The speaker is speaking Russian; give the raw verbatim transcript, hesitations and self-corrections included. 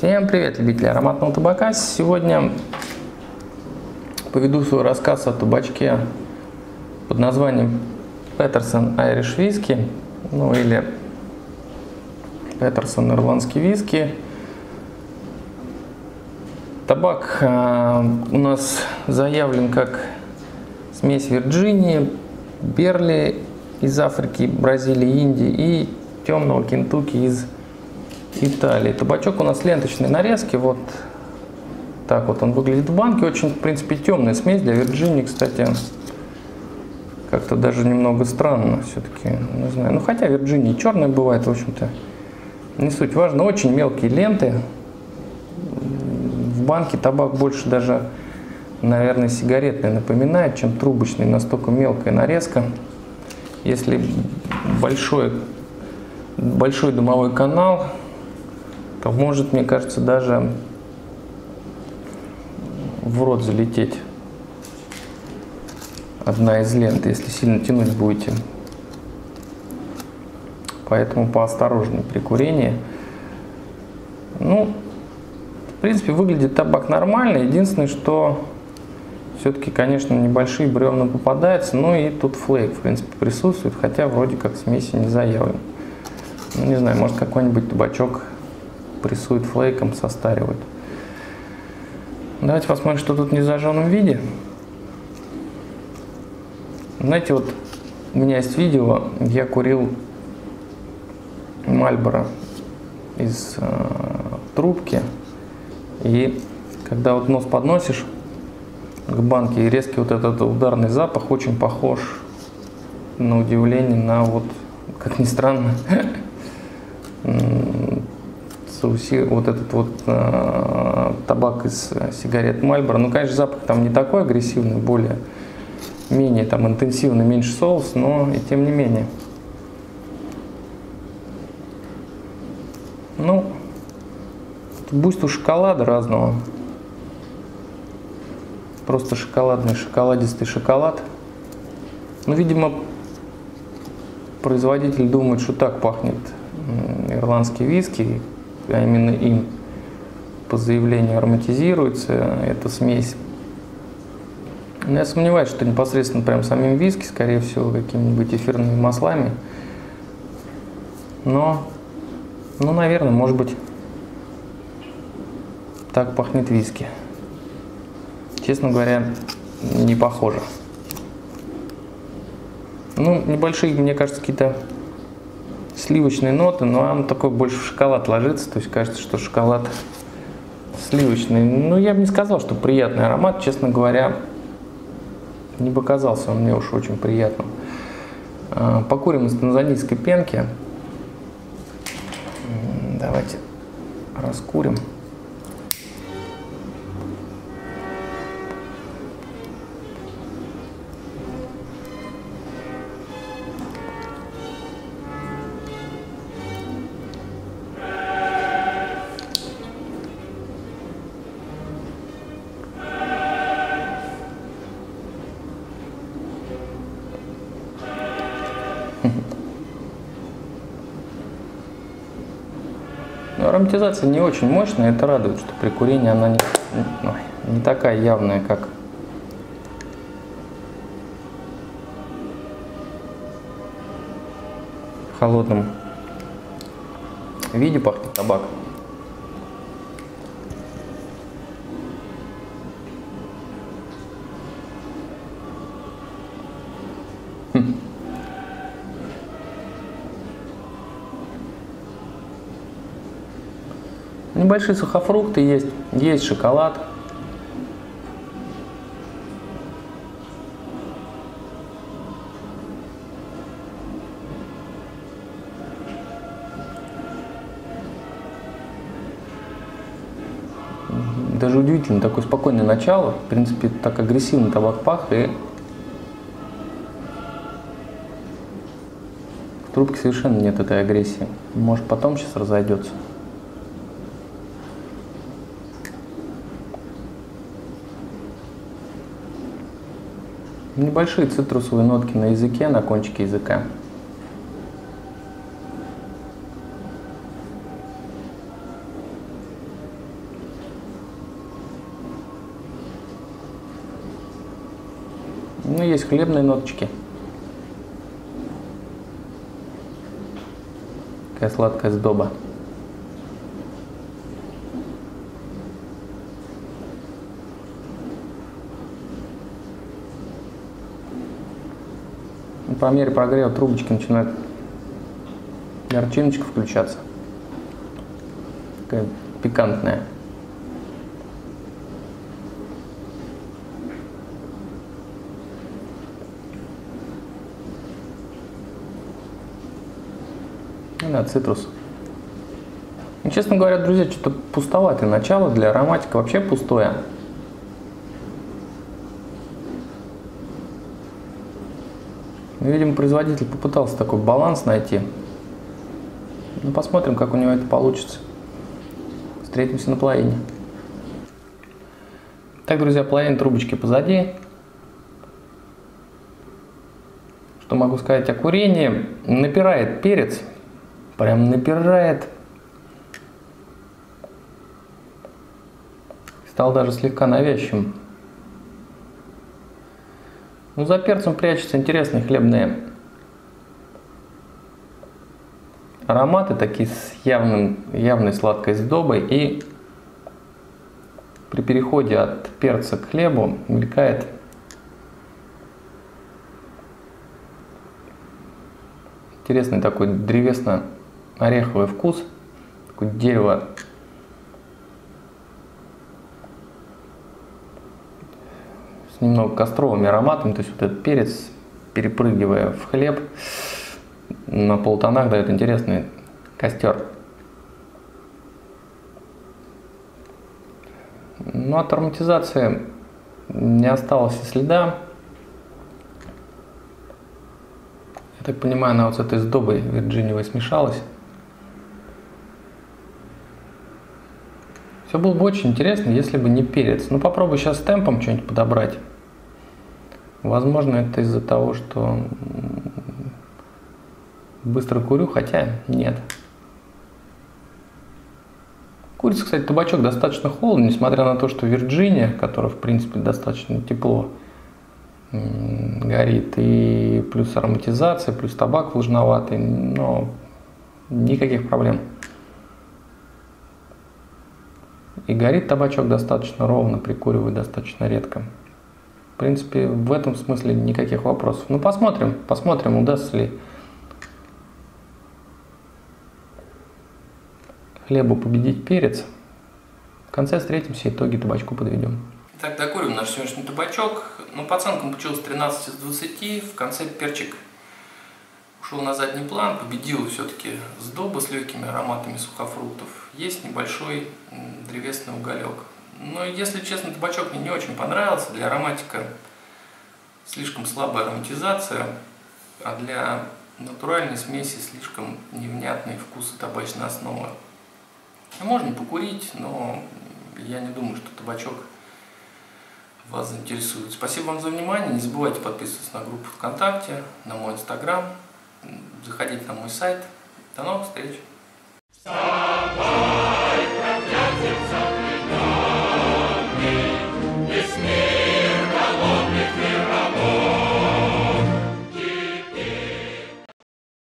Всем привет, любители ароматного табака! Сегодня поведу свой рассказ о табачке под названием Петерсон Irish Whiskey, ну или Петерсон Ирландский виски. Табак э, у нас заявлен как смесь Вирджинии, Берли из Африки, Бразилии, Индии и темного Кентукки из Италии. Табачок у нас ленточной нарезки, вот так вот он выглядит в банке. Очень, в принципе, темная смесь для Вирджинии, кстати, как-то даже немного странно все-таки, не знаю. Ну, хотя Вирджинии черная бывает, в общем-то, не суть важно. Очень мелкие ленты. В банке табак больше даже, наверное, сигаретный напоминает, чем трубочный, настолько мелкая нарезка. Если большой, большой дымовой канал, то может, мне кажется, даже в рот залететь одна из лент, если сильно тянуть будете. Поэтому поосторожнее при курении. Ну, в принципе, выглядит табак нормально. Единственное, что все-таки, конечно, небольшие бревна попадаются, но и тут флейк, в принципе, присутствует, хотя вроде как смеси не заявлен. Ну, не знаю, может, какой-нибудь табачок прессует флейком, состаривает. Давайте посмотрим, что тут в незажженном виде. Знаете, вот у меня есть видео, я курил Marlboro из э, трубки, и когда вот нос подносишь к банке, и резкий вот этот ударный запах очень похож, на удивление, на вот, как ни странно, вот этот вот э, табак из сигарет Marlboro. Ну, конечно, запах там не такой агрессивный, более, менее там интенсивный, меньше соус, но и тем не менее. Ну, буйство шоколада разного. Просто шоколадный, шоколадистый шоколад. Ну, видимо, производитель думает, что так пахнет ирландский виски, а именно им по заявлению ароматизируется эта смесь. Но я сомневаюсь, что непосредственно прям самим виски, скорее всего, какими-нибудь эфирными маслами. Но, ну, наверное, может быть, так пахнет виски. Честно говоря, не похоже. Ну, небольшие, мне кажется, какие-то сливочные ноты, но он такой больше в шоколад ложится, то есть кажется, что шоколад сливочный. Ну, я бы не сказал, что приятный аромат, честно говоря, не показался он мне уж очень приятным. Покурим из танзанийской пенки. Давайте раскурим. Но ароматизация не очень мощная, это радует, что при курении она не, не такая явная, как в холодном виде пахнет табак. Хм. Небольшие сухофрукты есть, есть шоколад. Даже удивительно, такое спокойное начало. В принципе, так агрессивно табак пах, и в трубке совершенно нет этой агрессии. Может, потом сейчас разойдется. Небольшие цитрусовые нотки на языке, на кончике языка. Ну, есть хлебные ноточки. Такая сладкая сдоба. По мере прогрева трубочки начинает горчиночка включаться. Такая пикантная. И да, цитрус. И, честно говоря, друзья, что-то пустоватое начало для ароматика, вообще пустое. Видимо, производитель попытался такой баланс найти. Ну, посмотрим, как у него это получится. Встретимся на плавине. Так, друзья, плавин трубочки позади. Что могу сказать о курении? Напирает перец. Прям напирает. Стал даже слегка навязчивым. Ну, за перцем прячутся интересные хлебные ароматы, такие с явным, явной сладкой сдобой. И при переходе от перца к хлебу мелькает интересный такой древесно-ореховый вкус, такое дерево. С немного костровыми ароматами, то есть вот этот перец, перепрыгивая в хлеб, на полутонах дает интересный костер. Но от ароматизации не осталось и следа. Я так понимаю, она вот с этой сдобой вирджиниевой смешалась. Все было бы очень интересно, если бы не перец. Ну, попробую сейчас с темпом что-нибудь подобрать. Возможно, это из-за того, что быстро курю, хотя нет. Курица, кстати, табачок достаточно холодный, несмотря на то, что Вирджиния, которая, в принципе, достаточно тепло горит, и плюс ароматизация, плюс табак влажноватый, но никаких проблем. И горит табачок достаточно ровно, прикуриваю достаточно редко. В принципе, в этом смысле никаких вопросов. Ну, посмотрим, посмотрим, удастся ли хлебу победить перец. В конце встретимся, итоги табачку подведем. Итак, докурим наш сегодняшний табачок. Ну, по оценкам получилось тринадцать из двадцати. В конце перчик ушел на задний план, победил все-таки сдоба с легкими ароматами сухофруктов. Есть небольшой древесный уголек. Но, если честно, табачок мне не очень понравился. Для ароматика слишком слабая ароматизация, а для натуральной смеси слишком невнятные вкусы табачной основы. Можно покурить, но я не думаю, что табачок вас заинтересует. Спасибо вам за внимание. Не забывайте подписываться на группу ВКонтакте, на мой инстаграм, заходите на мой сайт. До новых встреч!